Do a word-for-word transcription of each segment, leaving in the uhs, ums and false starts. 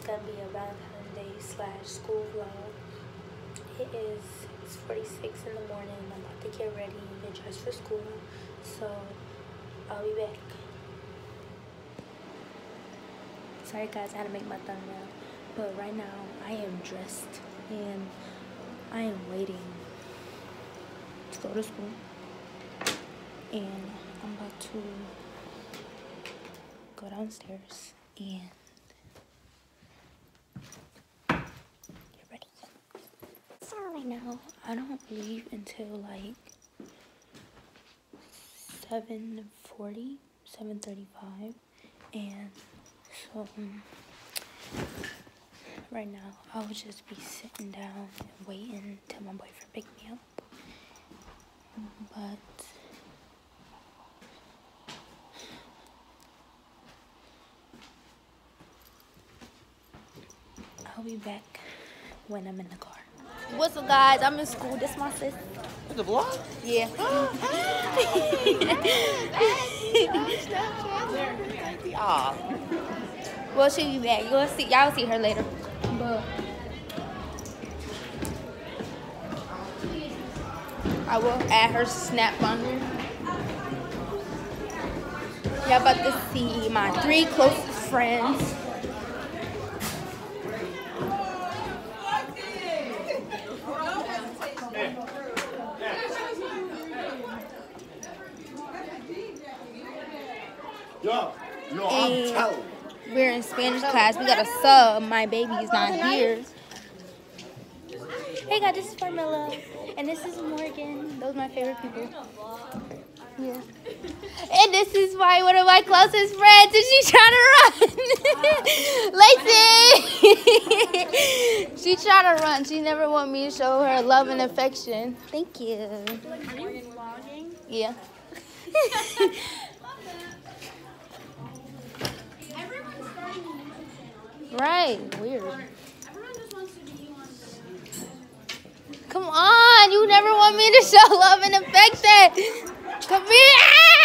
gonna be a Valentine Day slash school vlog. It is six forty-six in the morning. I'm about to get ready and get dressed for school. So I'll be back. Sorry guys, I had to make my thumbnail. But right now I am dressed and I am waiting to go to school. And I'm about to go downstairs and get ready. So right now, I don't leave until like seven forty, seven thirty-five. And so um, right now, I will just be sitting down and waiting till my boyfriend pick me up. But I'll be back when I'm in the car. What's up, guys? I'm in school. This is my sis. The vlog? Yeah. Ah. Well, she'll be back. You'll see. Y'all see her later. But I will add her snap on here. Y'all about to see my three closest friends. Yo, yo, I'm telling. We're in Spanish class. We got a sub. My baby is not here. Hey guys, this is Carmilla. And this is Morgan. Those are my favorite people. Yeah. And this is my one of my closest friends, and she's trying to run. Lacey! She trying to run. She never want me to show her love and affection. Thank you. Are you vlogging? Yeah. Right, weird. Everyone just wants to be you on. Come on, you never want me to show love and affection. Come here.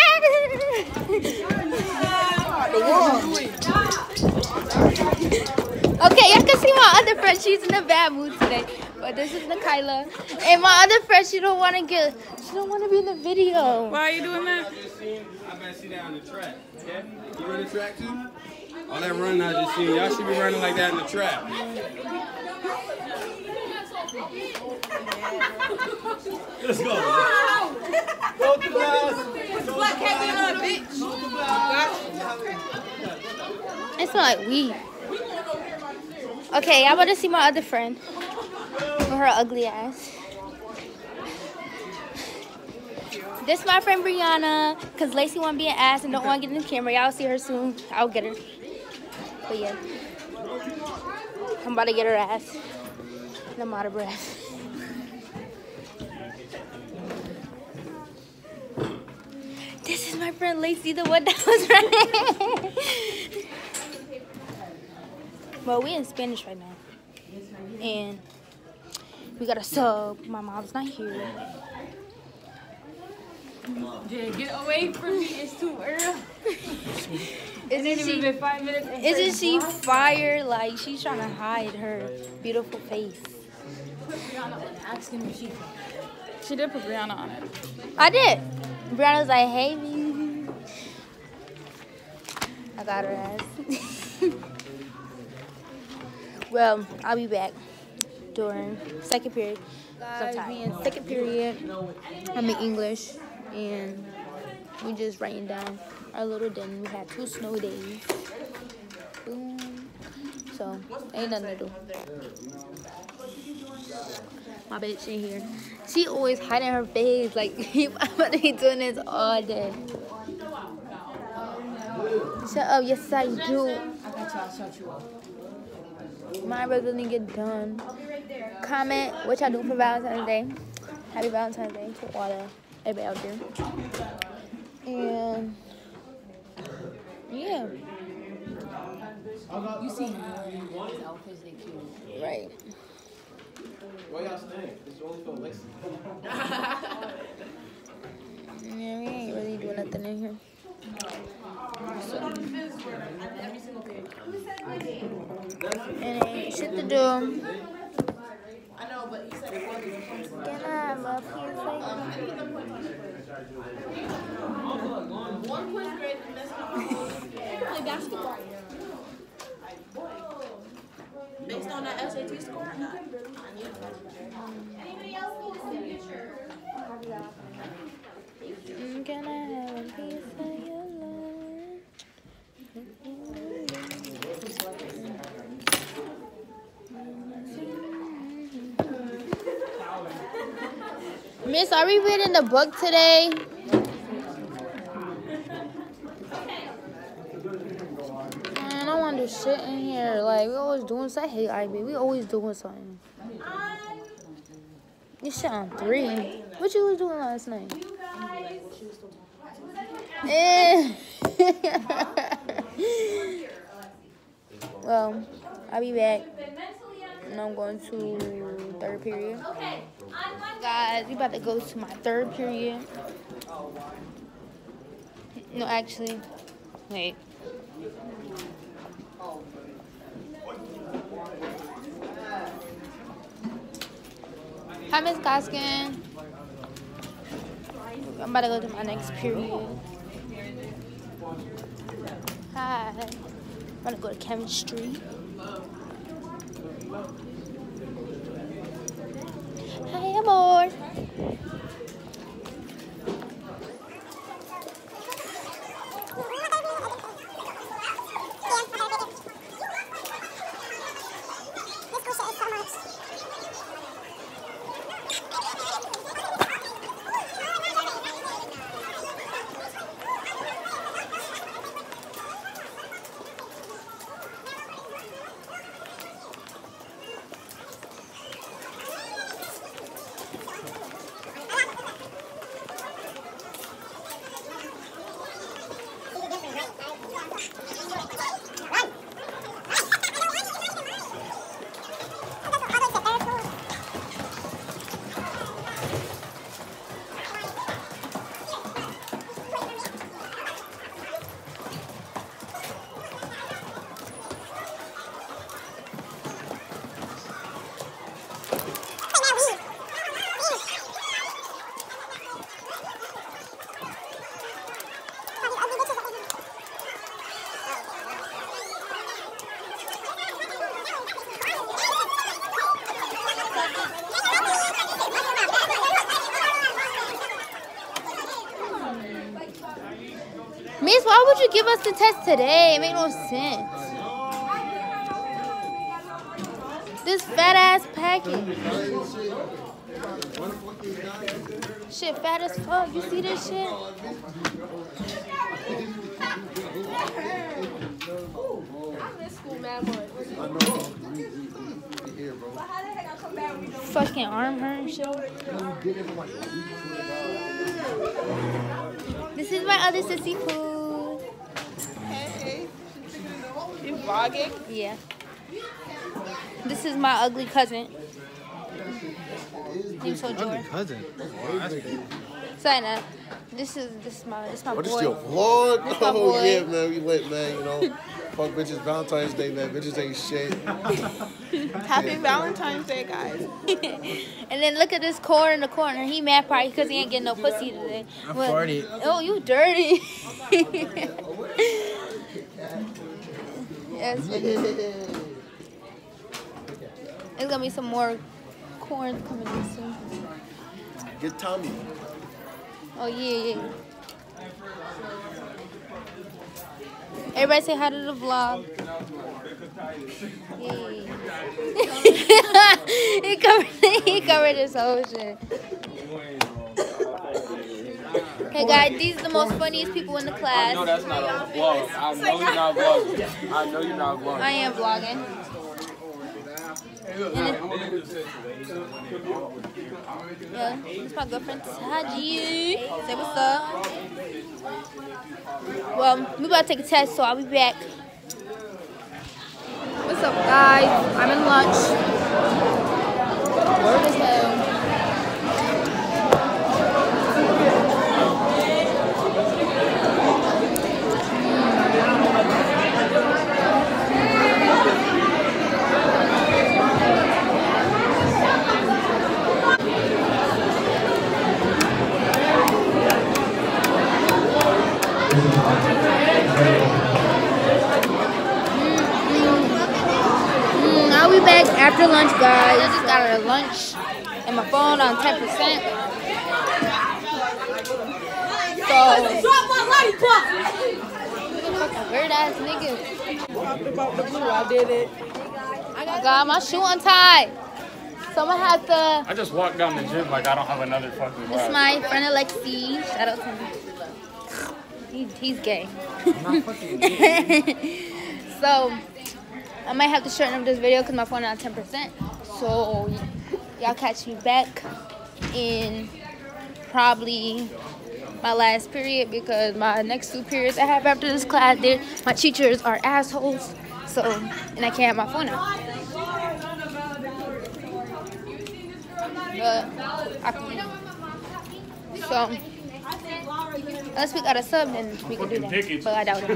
Okay, y'all can see my other friend. She's in a bad mood today. But this is Nikayla. And my other friend, she don't want to get, she don't want to be in the video. Why are you doing that? I better see that on the track. Okay? You run the track too? All that running I just seen. Y'all should be running like that in the track. Let's go. Go to glass. Black cat being on a bitch. It's not like weed. Okay, I'm about to see my other friend. With her ugly ass. This is my friend Brianna. Because Lacey want to be an ass and don't want to get in the camera. Y'all see her soon. I'll get her. But yeah. I'm about to get her ass. And I'm out of breath. This is my friend Lacey, the one that was running. Well, we in Spanish right now. And we got a sub. My mom's not here. Yeah, get away from me. It's too early. Isn't she, been five minutes. isn't she fire? Like, she's trying to hide her beautiful face. Put Brianna on it. Ask him if she. She did put Brianna on it. I did. Brianna was like, hey, me. I got her ass. Well, I'll be back during second period. Guys, we in second period. I'm in English. And we just writing down our little day. We had two snow days. Boom. So, ain't nothing to do. My bitch in here. She always hiding her face. Like, I'm about to be doing this all day. Shut up. Yes, I do. I got you. I'll shut you up. My brother didn't get done. Comment what y'all do for Valentine's Day. Happy Valentine's Day to all the everybody out there. And yeah. You see his outfits, they cute. Right. Why y'all staying? It's only for Lexi. Yeah, we ain't really doing nothing in here. So. And ain't shit to do. I know, but you said it wasn't. Can I have a piece One quiz grade and that's not play basketball. Based on that S A T score or not? Anybody else need a signature? Can I have a piece of your love? Miss, are we reading the book today? Man, I want to shit in here. Like, we always doing something. I hate I B. We always doing something. You shit on three. What you was doing last night? Eh. Well, I'll be back. And I'm going to third period. Guys, we about to go to my third period. No, actually, wait. Hi, Miss Goskin. I'm about to go to my next period. Hi. I'm about to go to chemistry. Hi, amor. Miss, why would you give us the test today? It made no sense. This fat ass package. Shit fat as fuck. You see this shit? Fucking arm her and shit. This is my other sissy food. Hey. You vlogging? Yeah. This is my ugly cousin. Name's so Jordan. Cousin. Sign up. This is this is my this is my What boy. is your vlog? This my Oh boy. yeah, man, we lit, man. You know, fuck bitches. Valentine's Day, man. Bitches ain't shit. Happy Valentine's Day, guys. And then look at this core in the corner. He mad probably because he ain't getting no pussy today. I But- farted. Oh, you dirty. Yes. There's gonna be some more corn coming in soon. Get Tommy. Oh yeah, yeah. Everybody say hi to the vlog. Yeah. he covered he covered his whole shit. Okay, guys, these are the most funniest people in the class. No, that's not a vlog. I know you're not vlogging. I know you're not vlogging. I am vlogging. And then, yeah, this is my girlfriend Taji. Say what's up. Well, we about to take a test, so I'll be back. What's up, guys? I'm in lunch. Word as hell. I'll be back after lunch, guys. I just got out of lunch and my phone on ten percent. So, weird ass nigga. I did it. I got my shoe untied. So I'm gonna have to. I just walked down the gym like I don't have another fucking This is my friend Alexi. Shout out to him. He, he's gay. I'm not fucking gay. So I might have to shorten up this video because my phone is on ten percent. So y'all catch me back in probably my last period because my next two periods I have after this class, my teachers are assholes. So, and I can't have my phone out. But I can. So, unless we got a sub, then we can do that. But I doubt it.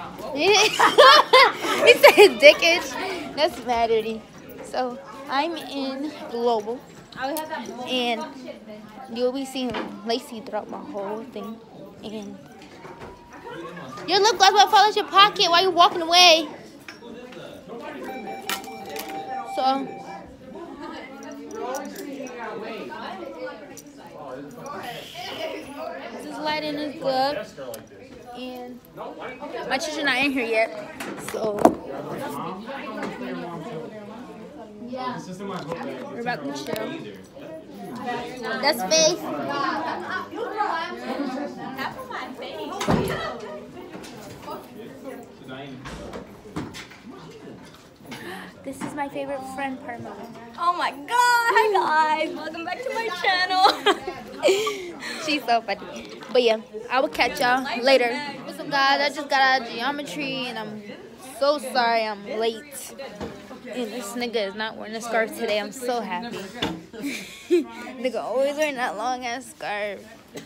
He said dickage. That's mad dirty. So, I'm in Global. And you'll be seeing Lacey throughout my whole thing. And your lip gloss will fall out your pocket while you're walking away. So, this lighting is good. And my teacher's not in here yet. So, yeah, we're about to chill. That's Faith. This is my favorite friend, Parma. Oh my god, hi guys, welcome back to my channel. She's so funny. But yeah, I will catch y'all later. What's up, guys? I just got out of geometry and I'm so sorry I'm late. And this nigga is not wearing a scarf today. I'm so happy. Nigga always wearing that long ass scarf.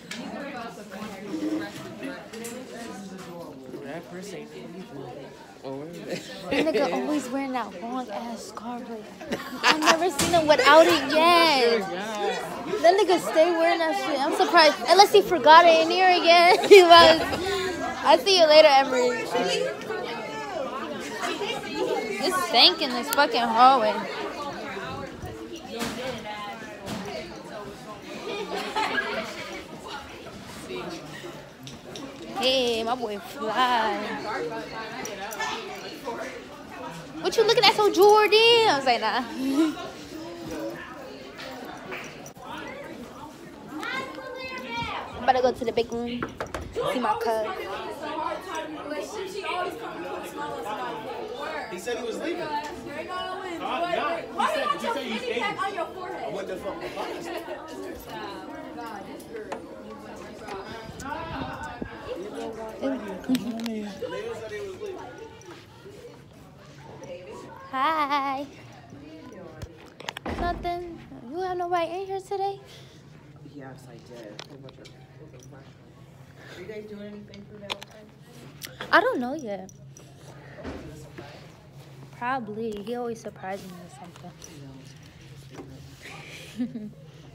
Nigga always wearing that long ass scarf. Like, I've never seen him without it yet. That nigga stay wearing that shit. I'm surprised. Unless he forgot it in here again. I'll see you later, Emery. It's stank in this fucking hallway. Hey, my boy Fly. What you looking at so Jordan? I was like, nah. I'm about to go to the big room. See my cuz. He said he was leaving. Why are you not just hitting that on your forehead? I went there from the class. Hi. Nothing. You have nobody in here today? Yes, I did. Are you guys doing anything for Valentine? I don't know yet. Probably. He always surprises me with something.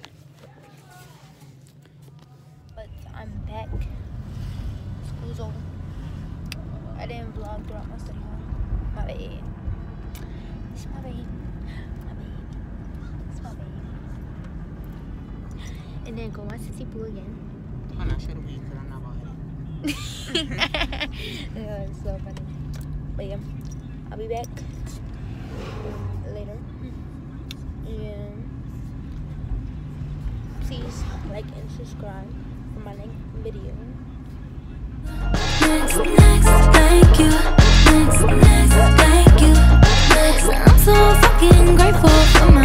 But I'm back. School's over. I didn't vlog throughout my study hall. My bad. It's my baby. My baby. It's my baby. And then go watch Sissy Pooh again. I'm not sure because I'm not about it. Yeah, it's so funny. But yeah, I'll be back later. And please like and subscribe for my next video. Next, next, thank you. Next, next, thank you. Next, I'm so fucking grateful for my